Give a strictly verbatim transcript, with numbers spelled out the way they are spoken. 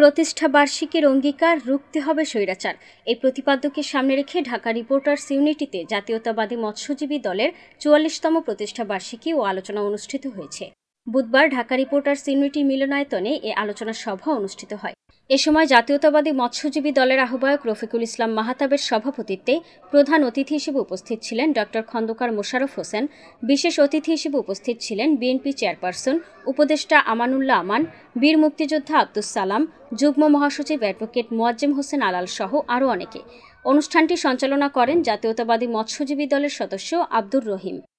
প্রতিষ্ঠা বার্ষিকীর অঙ্গীকার রুখতে হবে স্বৈরাচার, এই প্রতিপাদ্যকে সামনে রেখে ঢাকা রিপোর্টার্স ইউনিটিতে জাতীয়তাবাদী মৎস্যজীবী দলের চুয়াল্লিশতম প্রতিষ্ঠা বার্ষিকী ও আলোচনা অনুষ্ঠিত হয়েছে। বুধবার ঢাকা রিপোর্টার্স ইউনিটি মিলনায়তনে এ আলোচনা সভা অনুষ্ঠিত হয়। এ সময় জাতীয়তাবাদী মৎস্যজীবী দলের আহ্বায়ক রফিকুল ইসলাম মাহতাবের সভাপতিত্বে প্রধান অতিথি হিসেবে উপস্থিত ছিলেন ডক্টর খন্দকার মোশাররফ হোসেন। বিশেষ অতিথি হিসেবে উপস্থিত ছিলেন বিএনপি চেয়ারপারসন উপদেষ্টা আমানুল্লাহ আমান, বীর মুক্তিযোদ্ধা আব্দুস সালাম, যুগ্ম মহাসচিব অ্যাডভোকেট মোয়াজ্জেম হোসেন আলাল সহ আরও অনেকে। অনুষ্ঠানটি সঞ্চালনা করেন জাতীয়তাবাদী মৎস্যজীবী দলের সদস্য আব্দুর রহিম।